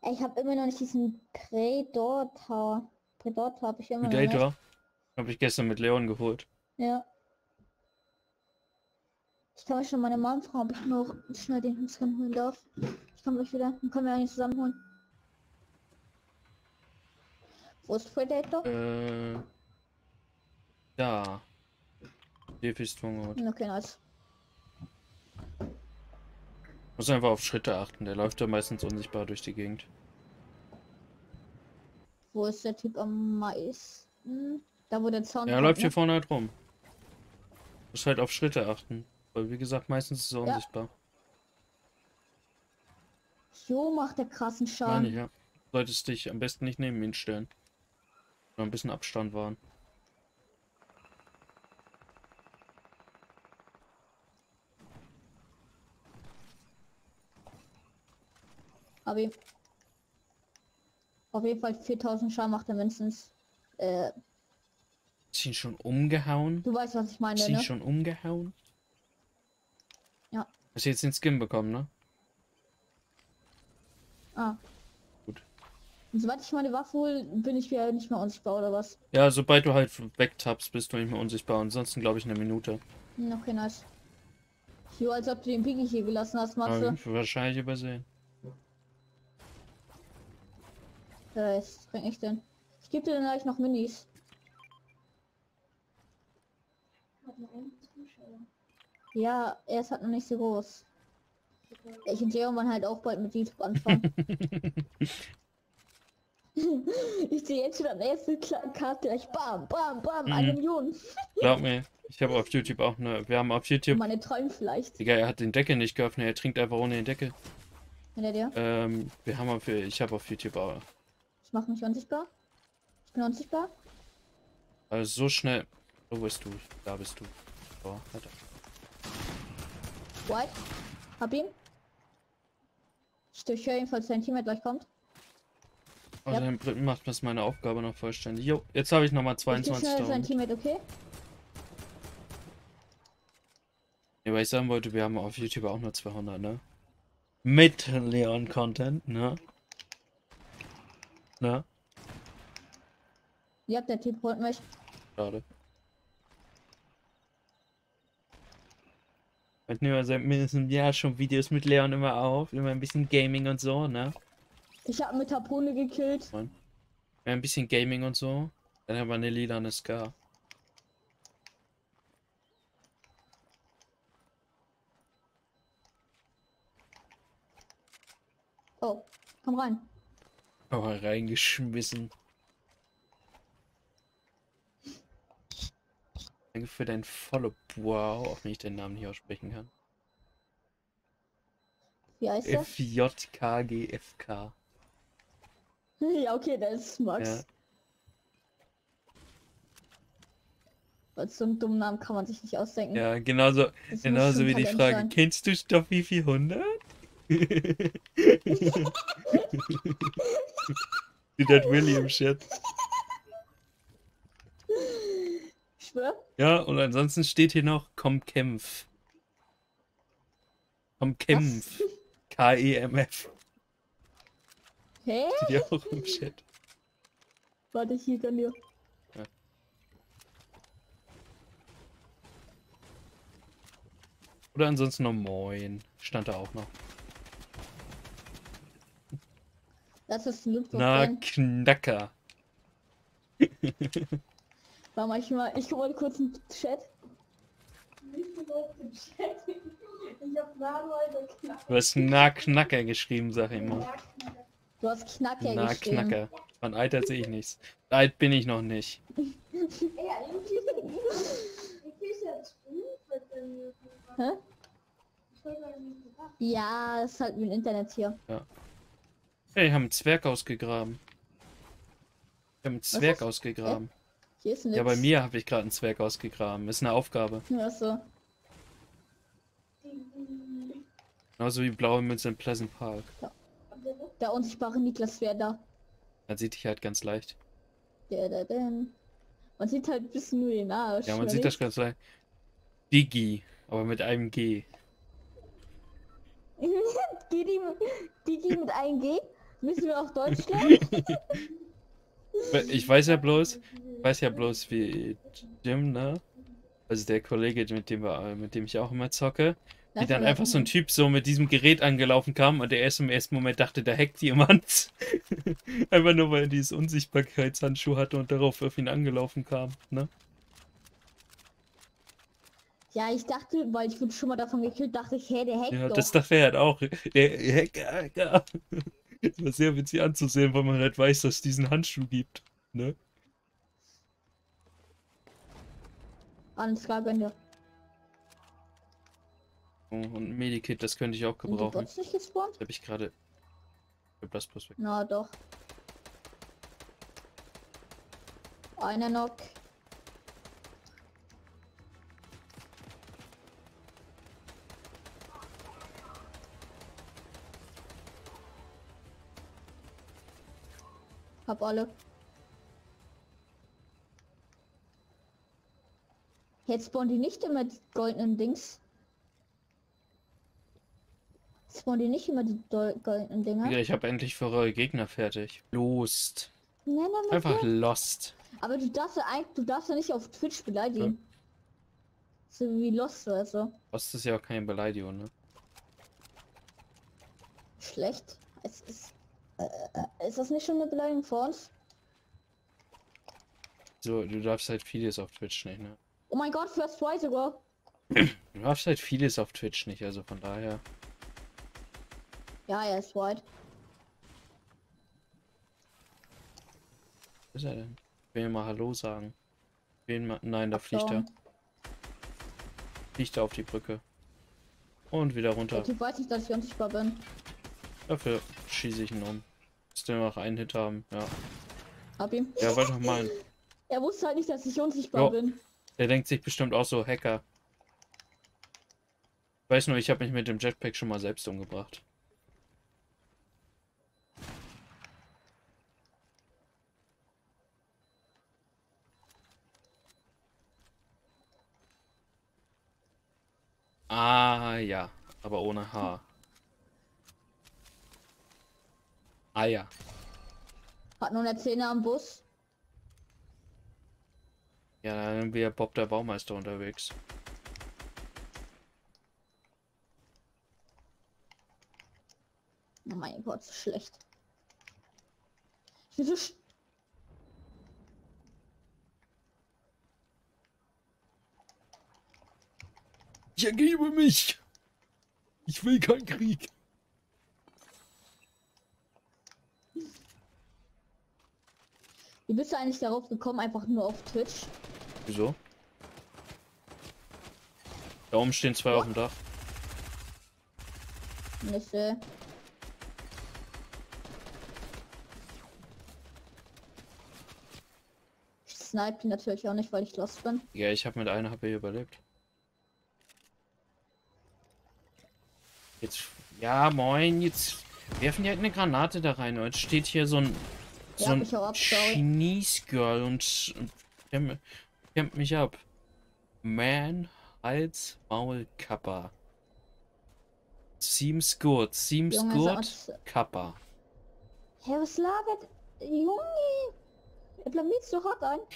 Ich habe immer noch nicht diesen Predator. Predator habe ich immer noch nicht. Predator? Habe ich gestern mit Leon geholt. Ja. Ich kann mich schon meine Mom fragen, ob ich noch schnell den Skin holen darf. Ich komme gleich wieder. Dann können wir eigentlich zusammen holen. Wo ist Predator? Da. Defistung. Okay, nice. Muss einfach auf Schritte achten. Der läuft ja meistens unsichtbar durch die Gegend. Wo ist der Typ am meisten? Da wo der Zaun Ja, er kommt, läuft hier ne? vorne halt rum. Muss halt auf Schritte achten. Weil wie gesagt, meistens ist er unsichtbar. Jo, macht der krassen Meine Schaden. ich, ja. Solltest dich am besten nicht neben ihn stellen. Nur ein bisschen Abstand wahren. Abi. Auf jeden Fall 4000 Schaden macht er mindestens. Ist ihn schon umgehauen? Du weißt, was ich meine, Ist ihn ne? schon umgehauen? Ja. Hast du jetzt den Skin bekommen, ne? Ah. Gut. Und sobald ich meine Waffe hole, bin ich wieder nicht mehr unsichtbar, oder was? Ja, sobald du halt wegtappst, bist du nicht mehr unsichtbar. Ansonsten glaube ich eine Minute. Okay, nice. Jo, als ob du den Piggy hier gelassen hast, machst Aber du. wahrscheinlich übersehen. Was bring ich denn? Ich gebe dir dann gleich noch Minis. Ja, er ist halt noch nicht so groß. Ich und Jero wollen halt auch bald mit YouTube anfangen. Ich sehe jetzt schon am ersten Karte gleich bam, bam, bam, 1 Million. Glaub mir, ich habe auf YouTube auch eine. Wir haben auf YouTube. Meine Träume vielleicht. Digga, er hat den Deckel nicht geöffnet, er trinkt einfach ohne den Deckel. Hinter dir. Wir haben ich habe auf YouTube auch. Ich mache mich unsichtbar. Ich bin unsichtbar. Also so schnell. Wo bist du? Da bist du. Oh, Alter. White. Hab ihn. Ich durchhöre ihn, falls sein Teammate gleich kommt. Außerdem macht das meine Aufgabe noch vollständig. Jo, jetzt habe ich nochmal Ich geh schnell sein 22.000. Teammate, okay? Ja, weil ich sagen wollte, wir haben auf YouTube auch nur 200, ne? Mit Leon-Content, ne? Ne? Ja, der Typ holt mich. Schade. Wir nehmen ja seit mindestens einem Jahr schon Videos mit Leon immer auf. Immer ein bisschen Gaming und so, ne? Ich habe mit Harpune gekillt. Ja, ein bisschen Gaming und so. Dann haben wir eine lilane Scar. Oh, komm rein. Aber reingeschmissen. Danke für dein Follow. Wow, auch wenn ich den Namen nicht aussprechen kann. Wie heißt der? FJKGFK. Ja, okay, der ist Max. Ja. Weil so einen dummen Namen kann man sich nicht ausdenken. Ja, genauso Das muss wie schon die Talent Frage, sein. kennst du Stoffi 400? Wie das William Shit. Ich schwör. Ja, und ansonsten steht hier noch, komm kämpf. Komm kämpf. KEMF. Hä? Steht ja auch im Chat. Warte, hier kann dir. Oder ansonsten noch Moin. Stand da auch noch. Das ist ein Na, Lootbook. Knacker. War manchmal. Ich guck mal kurz in den Chat. Du hast Na Knacker geschrieben, sag ich immer. Du hast Knacker Na geschrieben. Knacker. Von Alter sehe ich nichts. Alt bin ich noch nicht. Hä? Ja, das ist halt mit dem Internet hier. Hey, haben einen Zwerg ausgegraben. Wir haben einen Zwerg das? ausgegraben. Hier ist nichts. Ja, bei mir habe ich gerade einen Zwerg ausgegraben. Ist eine Aufgabe. Ja, so. Genauso wie blaue Münze in Pleasant Park. Der unsichtbare Niklas wäre da. Man sieht dich halt ganz leicht. Man sieht halt ein bisschen nur den Arsch. Ja, man oder sieht das nicht? ganz leicht. Digi, aber mit einem G. Digi mit einem G? Müssen wir auf Deutsch lernen? Ich weiß ja bloß, wie Jim, ne? Also der Kollege, mit dem ich auch immer zocke, wie Das dann war- einfach so ein Typ so mit diesem Gerät angelaufen kam und der erst im ersten Moment dachte, da hackt jemand. Einfach nur, weil er dieses Unsichtbarkeitshandschuh hatte und darauf auf ihn angelaufen kam, ne? Ja, ich dachte, weil ich wurde schon mal davon gekillt, dachte ich, hey, der hackt Ja, doch. das dachte er halt auch. Der Hacker. Das war sehr witzig anzusehen, weil man halt weiß, dass es diesen Handschuh gibt, ne? Alles klar, gönn dir. Oh, und ein Medikit, das könnte ich auch Sind die gebrauchen. Bots nicht gespawnt? Das habe ich gerade. Das plus weg. Na doch. Einer Knock. Hab alle. Jetzt spawnen die nicht immer die goldenen Dings. Spawnen die nicht immer die goldenen Dinger? Ja, ich habe endlich für eure Gegner fertig. Lost. Nein, nein, Einfach nein. lost. Aber du darfst ja nicht auf Twitch beleidigen. So wie Lost oder so. Lost ist ja auch keine Beleidigung, ne? Schlecht. Ist das nicht schon eine Beleidigung vor uns? So, du darfst halt vieles auf Twitch nicht, ne? Oh mein Gott, First Try sogar. Du darfst halt vieles auf Twitch nicht, also von daher. Ja, er ist white. Was ist er denn? Ich will mal Hallo sagen. Ich will mal... Nein, da fliegt er. Fliegt er auf die Brücke. Und wieder runter. Der Typ weiß nicht, dass ich unsichtbar bin. Dafür schieße ich ihn um. Müsste noch einen Hit haben, ja. Hab ihn. Ja, wollte noch meinen. Er wusste halt nicht, dass ich unsichtbar Jo. bin. Der denkt sich bestimmt auch so, Hacker. Ich weiß nur, ich habe mich mit dem Jetpack schon mal selbst umgebracht. Ah, ja. Aber ohne H. Ah, ja. Hat nur eine 10er am Bus. Ja, dann wäre Bob der Baumeister unterwegs. Oh mein Gott, so schlecht. Ich bin so Ich ergebe mich! Ich will keinen Krieg! Wie bist du eigentlich darauf gekommen, einfach nur auf Twitch? Wieso? Da oben stehen zwei auf dem Dach. Nicht, ich snipe ihn natürlich auch nicht, weil ich lost bin. Ja, ich habe mit einer HP überlebt. Jetzt. Ja, moin, jetzt werfen die halt eine Granate da rein. Und jetzt steht hier so ein. Ja, So ein ich hau ab, sorry. Chinese Girl und kämmt mich ab. Man, Hals, Maul, Kappa. Seems good, Junge, good, Kappa. Hä, was labert? Junge! Er blamiert so hart ein.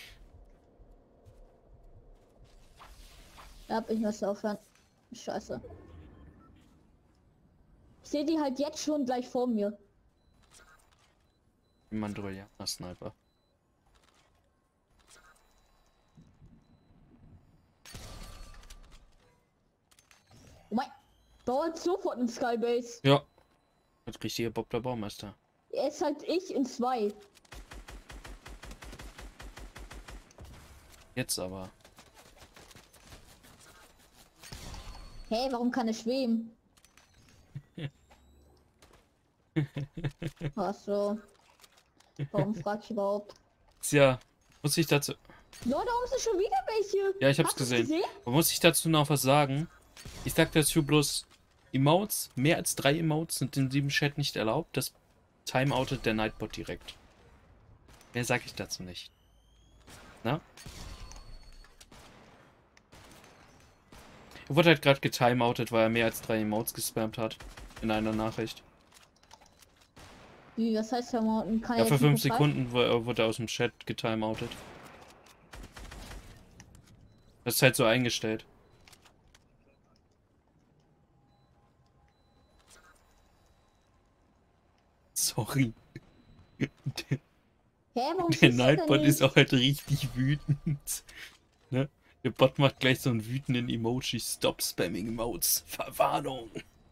Ja, ich muss aufhören. Scheiße. Ich sehe die halt jetzt schon gleich vor mir. Mandalorianer Sniper. Oh mein... Dauert sofort in Skybase. Ja. Jetzt richtiger Bob der Baumeister. Er ist halt ich in 2. Jetzt aber. Hey, warum kann er schweben? Ach so. Warum frag ich überhaupt? Tja, muss ich dazu. Leute, da oben sind schon wieder welche. Ja, ich hab's Hast du's gesehen. Aber muss ich dazu noch was sagen? Ich sag dazu bloß, Emotes, mehr als 3 Emotes sind in diesem Chat nicht erlaubt. Das timeoutet der Nightbot direkt. Mehr sag ich dazu nicht. Na? Er wurde halt gerade getimeoutet, weil er mehr als 3 Emotes gespammt hat. In einer Nachricht. Wie, was heißt Timeouten? Kann Ja, er für jetzt 5 nicht frei? Sekunden wurde er aus dem Chat getimeoutet. Das ist halt so eingestellt. Sorry. Hä, warum Der schießt er denn Nightbot ist nicht? auch halt richtig wütend. Ne? Der Bot macht gleich so einen wütenden Emoji. Stop spamming Emotes. Verwarnung.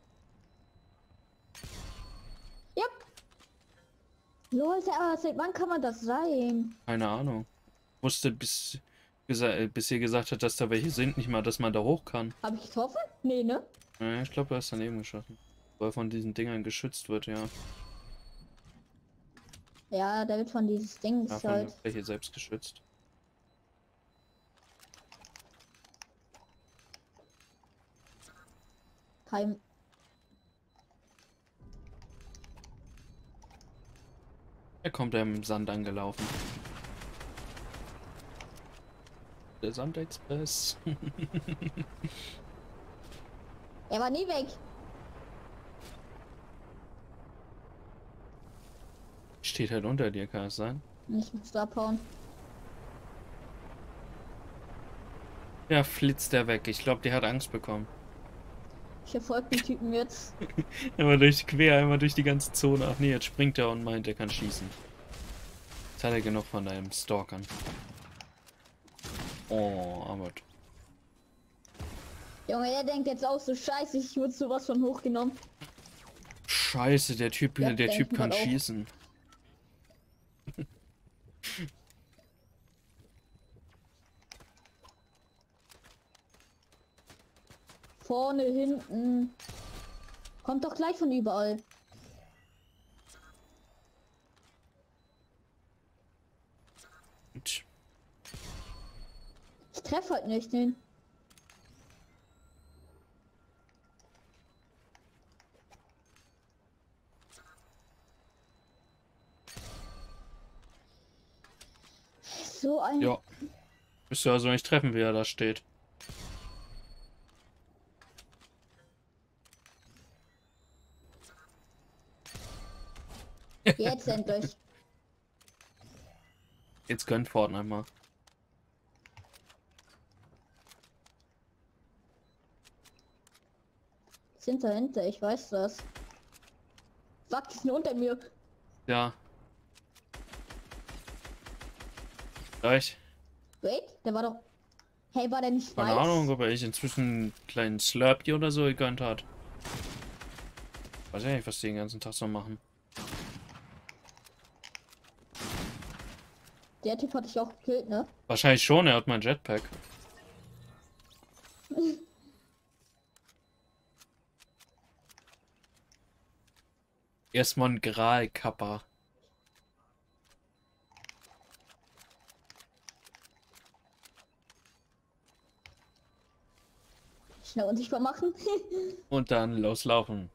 Ja. Lol, seit wann kann man das sein? Keine Ahnung. Wusste bis ihr gesagt hat, dass da welche sind, nicht mal, dass man da hoch kann. Habe ich getroffen? Nee, ne? Ja, ich glaube, er ist daneben geschossen. Weil er von diesen Dingern geschützt wird, ja. Ja, der wird von dieses Ding Ja, von der halt. Fläche selbst geschützt. Kein. Er kommt ja im Sand angelaufen. Der Sandexpress. Er war nie weg. Steht halt unter dir, kann es sein? Ich muss da abhauen. Ja, flitzt er weg. Ich glaube, der hat Angst bekommen. Ich verfolge den Typen jetzt. Einmal einmal durch die ganze Zone. Ach nee, jetzt springt er und meint, er kann schießen. Jetzt hat er genug von deinem Stalkern. Oh, aber... Junge, der denkt jetzt auch so scheiße, ich wurde sowas von hochgenommen. Scheiße, der Typ Ja, kann auch. schießen. Vorne, hinten. Kommt doch gleich von überall. Und Ich treffe halt nicht den. So ein. ja. Müsst ihr also nicht treffen, wie er da steht. Jetzt endlich. Jetzt gönnt Fortnite mal. Sind dahinter, ich weiß das. Fuck, die sind unter mir. Ja. Gleich. Wait, der war doch. Hey, war der nicht weiß? Keine Ahnung, ob er sich inzwischen einen kleinen Slurpee oder so gegönnt hat. Weiß ja nicht, was die den ganzen Tag so machen. Der Typ hatte ich auch gekillt, ne? Wahrscheinlich schon, er hat mein Jetpack. Erstmal ein Graalkapper. Schnell unsichtbar machen. Und dann loslaufen.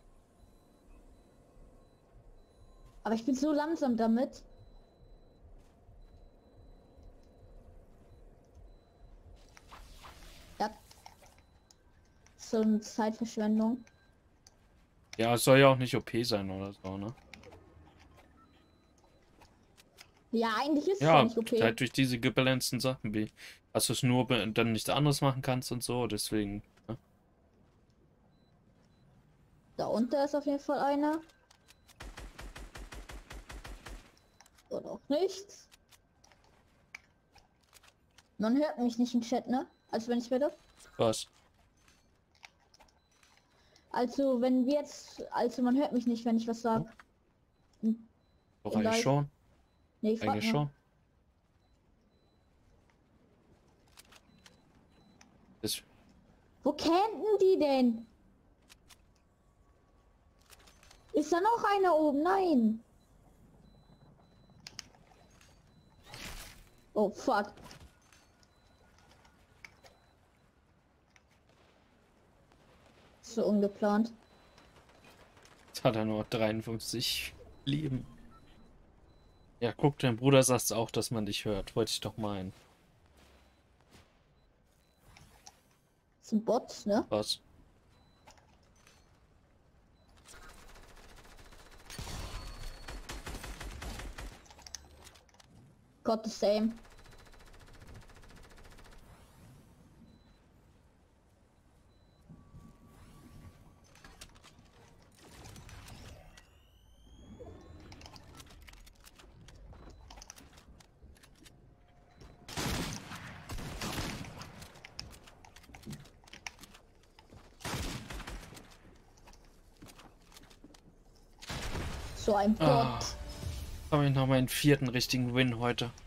Aber ich bin so langsam damit. Ja. So eine Zeitverschwendung. Ja, es soll ja auch nicht OP sein oder so, ne? Ja, eigentlich ist es Ja, ja nicht okay. halt durch diese gebalanceden Sachen, wie dass du es nur dann nichts anderes machen kannst und so, deswegen. Ne? Da unten ist auf jeden Fall einer. Oder auch nichts. Man hört mich nicht im Chat, ne? Also wenn ich rede. Was? Also wenn wir jetzt, also man hört mich nicht, wenn ich was sage. Doch Im eigentlich Live. schon. Nee, ich frag Eigentlich nur. schon. Das, Wo campen die denn? Ist da noch einer oben? Nein. Oh fuck. So ungeplant. jetzt hat er nur 53 Leben. Ja, guck, dein Bruder sagt auch, dass man dich hört. Wollte ich doch meinen. Zum Bot, ne? Was? Got the same. So ein Bot. Habe ich noch meinen 4. richtigen Win heute.